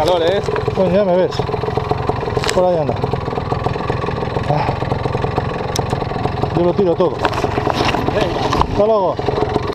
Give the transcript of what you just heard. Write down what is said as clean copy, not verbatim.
calor, ¿eh? Bueno, ya me ves. Por ahí anda. Yo lo tiro todo. Venga. Hasta luego.